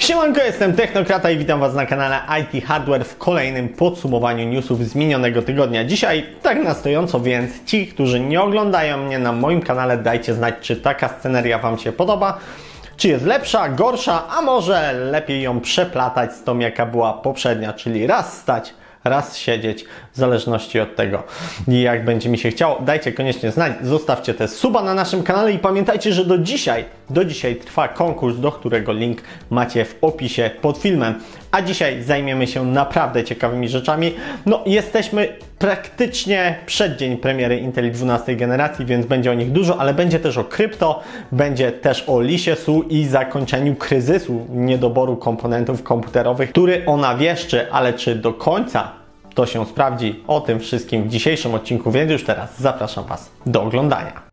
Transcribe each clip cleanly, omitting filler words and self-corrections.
Siemanko, jestem Technokrata i witam Was na kanale IT Hardware w kolejnym podsumowaniu newsów z minionego tygodnia. Dzisiaj tak na stojąco, więc ci, którzy nie oglądają mnie na moim kanale, dajcie znać, czy taka sceneria Wam się podoba. Czy jest lepsza, gorsza, a może lepiej ją przeplatać z tą, jaka była poprzednia, czyli raz stać, raz siedzieć, w zależności od tego, jak będzie mi się chciało. Dajcie koniecznie znać, zostawcie też suba na naszym kanale i pamiętajcie, że do dzisiaj trwa konkurs, do którego link macie w opisie pod filmem. A dzisiaj zajmiemy się naprawdę ciekawymi rzeczami. No, jesteśmy praktycznie przeddzień premiery Inteli 12 generacji, więc będzie o nich dużo, ale będzie też o krypto, będzie też o lisie SU i zakończeniu kryzysu niedoboru komponentów komputerowych, który ona wieszczy, ale czy do końca to się sprawdzi? O tym wszystkim w dzisiejszym odcinku, więc już teraz zapraszam Was do oglądania.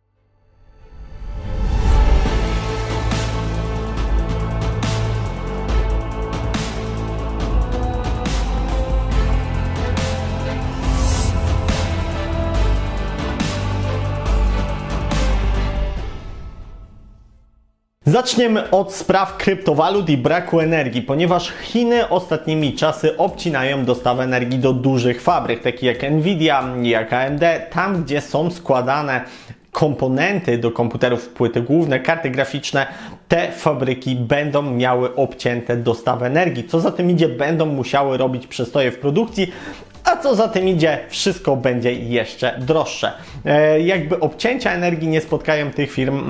Zaczniemy od spraw kryptowalut i braku energii, ponieważ Chiny ostatnimi czasy obcinają dostawę energii do dużych fabryk, takich jak Nvidia, jak AMD, tam gdzie są składane komponenty do komputerów, płyty główne, karty graficzne, te fabryki będą miały obcięte dostawę energii. Co za tym idzie, będą musiały robić przestoje w produkcji, a co za tym idzie, wszystko będzie jeszcze droższe. Jakby obcięcia energii nie spotkają tych firm,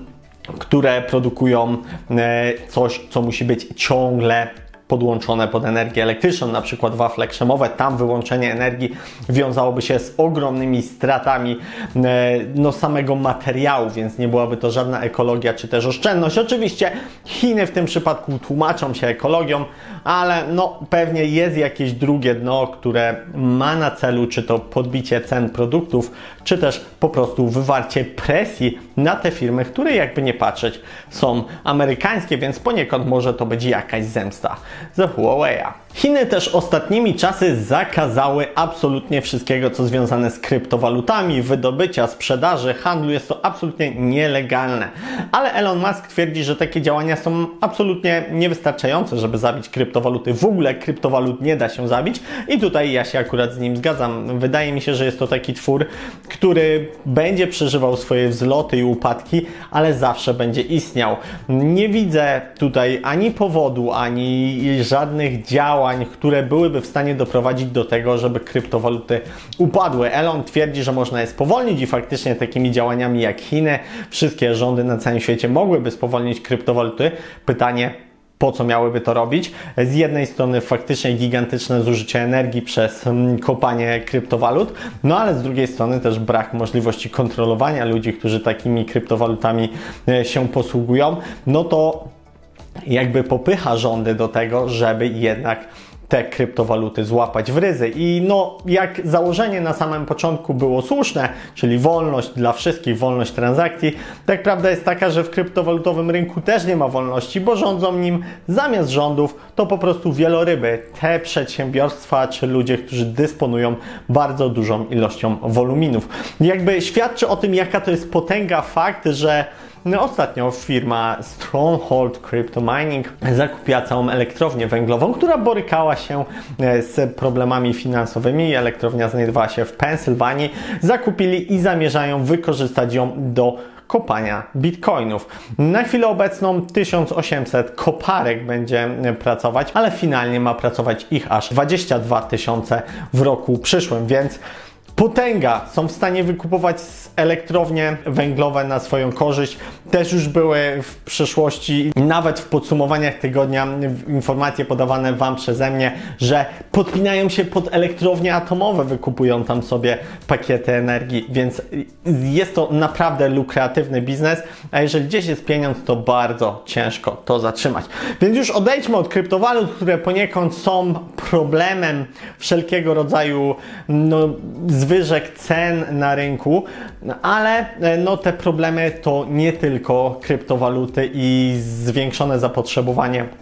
które produkują coś, co musi być ciągle podłączone pod energię elektryczną, na przykład wafle krzemowe. Tam wyłączenie energii wiązałoby się z ogromnymi stratami samego materiału, więc nie byłaby to żadna ekologia czy też oszczędność. Oczywiście Chiny w tym przypadku tłumaczą się ekologią, ale pewnie jest jakieś drugie dno, które ma na celu czy to podbicie cen produktów, czy też po prostu wywarcie presji na te firmy, które jakby nie patrzeć są amerykańskie, więc poniekąd może to być jakaś zemsta za Huawei'a. Chiny też ostatnimi czasy zakazały absolutnie wszystkiego, co związane z kryptowalutami, wydobycia, sprzedaży, handlu. Jest to absolutnie nielegalne. Ale Elon Musk twierdzi, że takie działania są absolutnie niewystarczające, żeby zabić kryptowaluty. W ogóle kryptowalut nie da się zabić i tutaj ja się akurat z nim zgadzam. Wydaje mi się, że jest to taki twór, który będzie przeżywał swoje wzloty i upadki, ale zawsze będzie istniał. Nie widzę tutaj ani powodu, ani żadnych działań, które byłyby w stanie doprowadzić do tego, żeby kryptowaluty upadły. Elon twierdzi, że można je spowolnić i faktycznie takimi działaniami jak Chiny, wszystkie rządy na całym świecie mogłyby spowolnić kryptowaluty. Pytanie, po co miałyby to robić? Z jednej strony faktycznie gigantyczne zużycie energii przez kopanie kryptowalut, ale z drugiej strony też brak możliwości kontrolowania ludzi, którzy takimi kryptowalutami się posługują. To jakby popycha rządy do tego, żeby jednak te kryptowaluty złapać w ryzy. I jak założenie na samym początku było słuszne, czyli wolność dla wszystkich, wolność transakcji, tak prawda jest taka, że w kryptowalutowym rynku też nie ma wolności, bo rządzą nim zamiast rządów to po prostu wieloryby, te przedsiębiorstwa czy ludzie, którzy dysponują bardzo dużą ilością woluminów. Jakby świadczy o tym, jaka to jest potęga fakt, że ostatnio firma Stronghold Crypto Mining zakupiła całą elektrownię węglową, która borykała się z problemami finansowymi. Elektrownia znajdowała się w Pensylwanii. Zakupili i zamierzają wykorzystać ją do kopania bitcoinów. Na chwilę obecną 1800 koparek będzie pracować, ale finalnie ma pracować ich aż 22 000 w roku przyszłym, więc potęga, są w stanie wykupować elektrownie węglowe na swoją korzyść. Też już były w przeszłości, nawet w podsumowaniach tygodnia, informacje podawane Wam przeze mnie, że podpinają się pod elektrownie atomowe, wykupują tam sobie pakiety energii, więc jest to naprawdę lukratywny biznes, a jeżeli gdzieś jest pieniądz, to bardzo ciężko to zatrzymać. Więc już odejdźmy od kryptowalut, które poniekąd są problemem wszelkiego rodzaju zwyżek cen na rynku, ale te problemy to nie tylko kryptowaluty i zwiększone zapotrzebowanie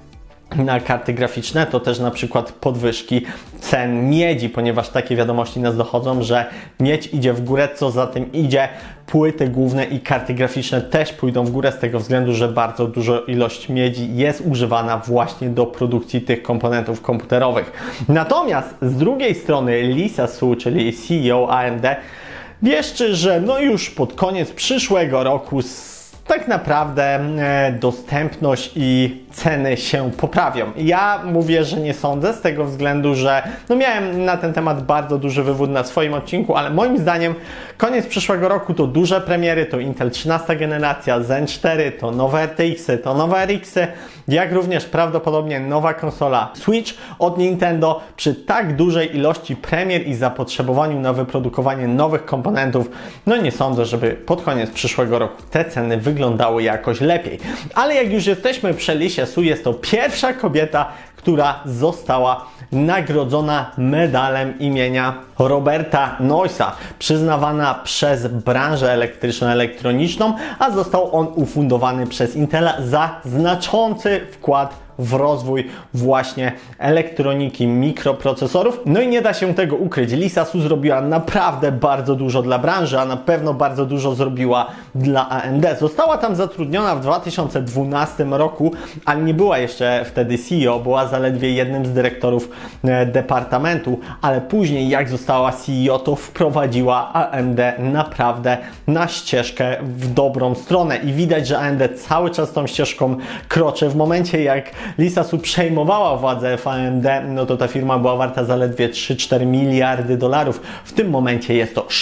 na karty graficzne, to też na przykład podwyżki cen miedzi, ponieważ takie wiadomości nas dochodzą, że miedź idzie w górę, co za tym idzie, płyty główne i karty graficzne też pójdą w górę z tego względu, że bardzo duża ilość miedzi jest używana właśnie do produkcji tych komponentów komputerowych. Natomiast z drugiej strony Lisa Su, czyli CEO AMD, wieszczy, że no już pod koniec przyszłego roku tak naprawdę dostępność i ceny się poprawią. Ja mówię, że nie sądzę z tego względu, że no miałem na ten temat bardzo duży wywód na swoim odcinku, ale moim zdaniem koniec przyszłego roku to duże premiery, to Intel 13 generacja, Zen 4, to nowe RTX-y, to nowe RX-y, jak również prawdopodobnie nowa konsola Switch od Nintendo. Przy tak dużej ilości premier i zapotrzebowaniu na wyprodukowanie nowych komponentów, no nie sądzę, żeby pod koniec przyszłego roku te ceny wyglądały jakoś lepiej. Ale jak już jesteśmy przy Lisie Su, jest to pierwsza kobieta, która została nagrodzona medalem imienia Roberta Noyce'a, przyznawana przez branżę elektryczno-elektroniczną, a został on ufundowany przez Intela za znaczący wkład w rozwój właśnie elektroniki, mikroprocesorów. No i nie da się tego ukryć. Lisa Su zrobiła naprawdę bardzo dużo dla branży, a na pewno bardzo dużo zrobiła dla AMD. Została tam zatrudniona w 2012 roku, ale nie była jeszcze wtedy CEO, była zaledwie jednym z dyrektorów departamentu, ale później jak została CEO, to wprowadziła AMD naprawdę na ścieżkę w dobrą stronę i widać, że AMD cały czas tą ścieżką kroczy. W momencie jak Lisa Su przejmowała władzę w AMD, no to ta firma była warta zaledwie 3-4 miliardy dolarów. W tym momencie jest to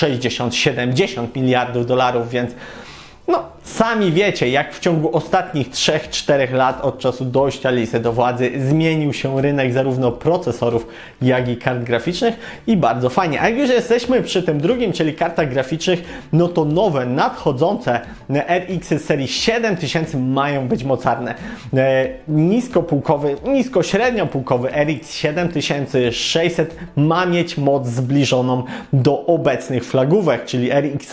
60-70 miliardów dolarów, więc no, sami wiecie, jak w ciągu ostatnich 3-4 lat od czasu dojścia Lisy do władzy zmienił się rynek zarówno procesorów, jak i kart graficznych i bardzo fajnie. A jak już jesteśmy przy tym drugim, czyli kartach graficznych, no to nowe, nadchodzące RX serii 7000 mają być mocarne. Nisko-średniopółkowy RX 7600 ma mieć moc zbliżoną do obecnych flagówek, czyli RX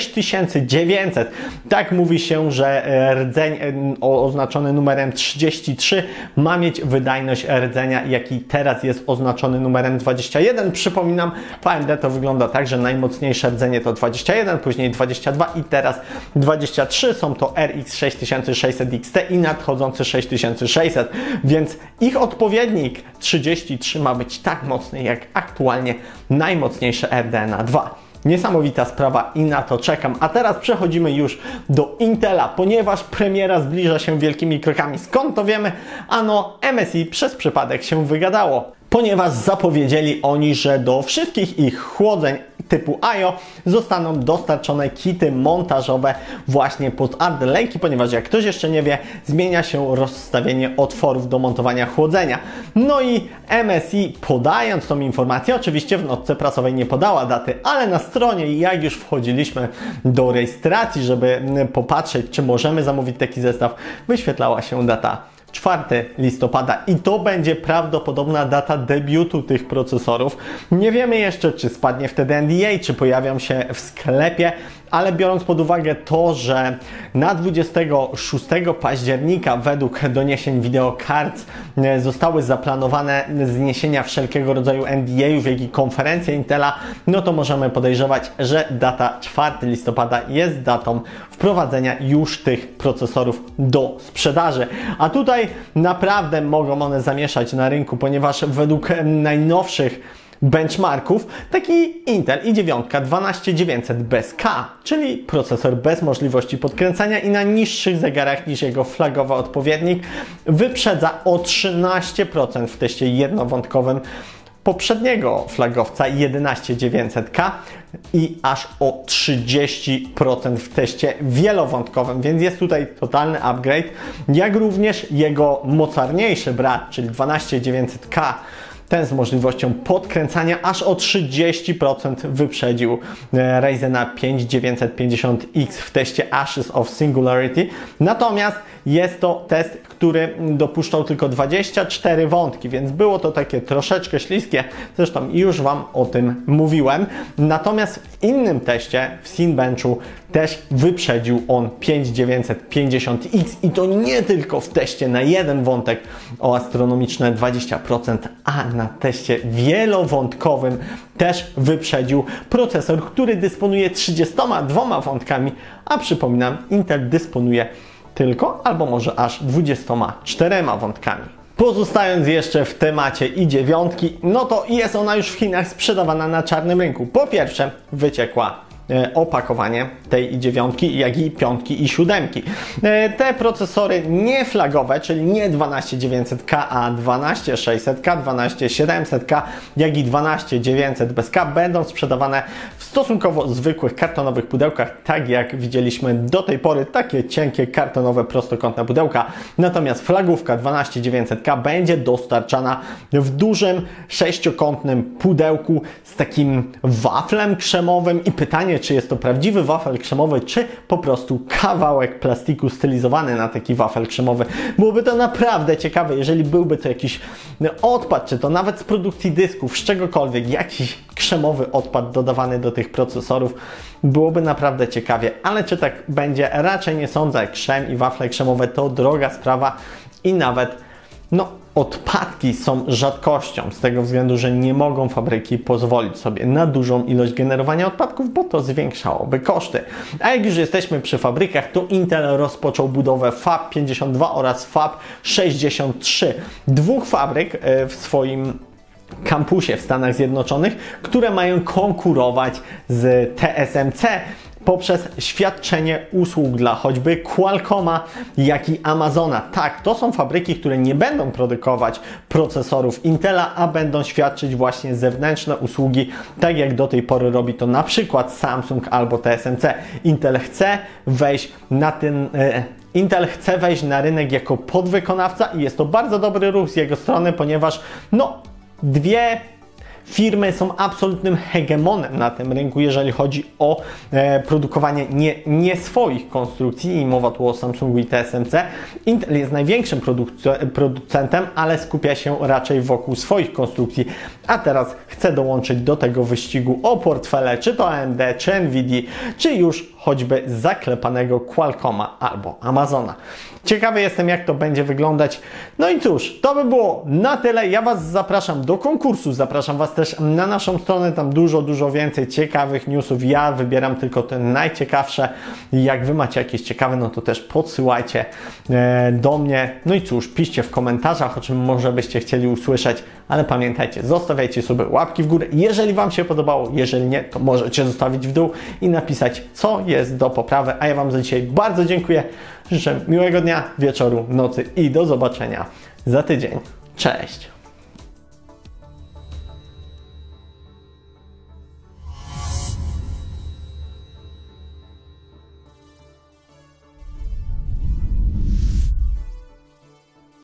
6900. Tak mówi się, że rdzeń oznaczony numerem 33 ma mieć wydajność rdzenia, jaki teraz jest oznaczony numerem 21. Przypominam, w AMD to wygląda tak, że najmocniejsze rdzenie to 21, później 22 i teraz 23. Są to RX 6600 XT i nadchodzący 6600, więc ich odpowiednik 33 ma być tak mocny jak aktualnie najmocniejsze RDNA 2. Niesamowita sprawa i na to czekam. A teraz przechodzimy już do Intela, ponieważ premiera zbliża się wielkimi krokami. Skąd to wiemy? Ano MSI przez przypadek się wygadało, ponieważ zapowiedzieli oni, że do wszystkich ich chłodzeń typu IO zostaną dostarczone kity montażowe właśnie pod Alder Lake, ponieważ jak ktoś jeszcze nie wie, zmienia się rozstawienie otworów do montowania chłodzenia. No i MSI, podając tą informację, oczywiście w notce prasowej nie podała daty, ale na stronie, jak już wchodziliśmy do rejestracji, żeby popatrzeć, czy możemy zamówić taki zestaw, wyświetlała się data 4 listopada i to będzie prawdopodobna data debiutu tych procesorów. Nie wiemy jeszcze, czy spadnie wtedy NDA, czy pojawią się w sklepie, ale biorąc pod uwagę to, że na 26 października według doniesień Videocards zostały zaplanowane zniesienia wszelkiego rodzaju NDA-ów, jak i konferencja Intela, no to możemy podejrzewać, że data 4 listopada jest datą wprowadzenia już tych procesorów do sprzedaży. A tutaj naprawdę mogą one zamieszać na rynku, ponieważ według najnowszych benchmarków taki Intel i9 12900 bez K, czyli procesor bez możliwości podkręcania i na niższych zegarach niż jego flagowy odpowiednik, wyprzedza o 13% w teście jednowątkowym poprzedniego flagowca 11900K i aż o 30% w teście wielowątkowym, więc jest tutaj totalny upgrade, jak również jego mocarniejszy brat, czyli 12900K, ten z możliwością podkręcania aż o 30% wyprzedził Ryzena 5 950X w teście Ashes of Singularity. Natomiast jest to test, który dopuszczał tylko 24 wątki, więc było to takie troszeczkę śliskie, zresztą już Wam o tym mówiłem. Natomiast w innym teście, w Cinebenchu, też wyprzedził on 5950X i to nie tylko w teście na jeden wątek o astronomiczne 20%, a na teście wielowątkowym też wyprzedził procesor, który dysponuje 32 wątkami, a przypominam, Intel dysponuje tylko albo może aż 24 wątkami. Pozostając jeszcze w temacie i9, no to jest ona już w Chinach sprzedawana na czarnym rynku. Po pierwsze, wyciekła opakowanie tej i9, jak i 5 i 7. Te procesory nie flagowe, czyli nie 12900K, a 12600K, 12700K, jak i 12900 bez K będą sprzedawane w stosunkowo zwykłych kartonowych pudełkach, tak jak widzieliśmy do tej pory, takie cienkie kartonowe prostokątne pudełka. Natomiast flagówka 12900K będzie dostarczana w dużym sześciokątnym pudełku z takim waflem krzemowym i pytanie, czy jest to prawdziwy wafel krzemowy, czy po prostu kawałek plastiku stylizowany na taki wafel krzemowy. Byłoby to naprawdę ciekawe, jeżeli byłby to jakiś odpad, czy to nawet z produkcji dysków, z czegokolwiek, jakiś krzemowy odpad dodawany do tych procesorów. Byłoby naprawdę ciekawie, ale czy tak będzie? Raczej nie sądzę. Krzem i wafle krzemowe to droga sprawa i nawet odpadki są rzadkością z tego względu, że nie mogą fabryki pozwolić sobie na dużą ilość generowania odpadków, bo to zwiększałoby koszty. A jak już jesteśmy przy fabrykach, to Intel rozpoczął budowę Fab 52 oraz Fab 63. Dwóch fabryk w swoim kampusie w Stanach Zjednoczonych, które mają konkurować z TSMC poprzez świadczenie usług dla choćby Qualcomma, jak i Amazona. Tak, to są fabryki, które nie będą produkować procesorów Intela, a będą świadczyć właśnie zewnętrzne usługi, tak jak do tej pory robi to na przykład Samsung albo TSMC. Intel chce wejść na rynek jako podwykonawca i jest to bardzo dobry ruch z jego strony, ponieważ dwie firmy są absolutnym hegemonem na tym rynku, jeżeli chodzi o produkowanie nie swoich konstrukcji i mowa tu o Samsungu i TSMC. Intel jest największym producentem, ale skupia się raczej wokół swoich konstrukcji, a teraz chce dołączyć do tego wyścigu o portfele, czy to AMD, czy Nvidia, czy już choćby zaklepanego Qualcomma albo Amazona. Ciekawy jestem, jak to będzie wyglądać. No i cóż, to by było na tyle. Ja Was zapraszam do konkursu, zapraszam Was też na naszą stronę, tam dużo więcej ciekawych newsów. Ja wybieram tylko te najciekawsze. Jak Wy macie jakieś ciekawe, no to też podsyłajcie do mnie. No i cóż, piszcie w komentarzach, o czym może byście chcieli usłyszeć, ale pamiętajcie, zostawiajcie sobie łapki w górę, jeżeli Wam się podobało. Jeżeli nie, to możecie zostawić w dół i napisać, co jest do poprawy. A ja Wam za dzisiaj bardzo dziękuję. Życzę miłego dnia, wieczoru, nocy i do zobaczenia za tydzień. Cześć!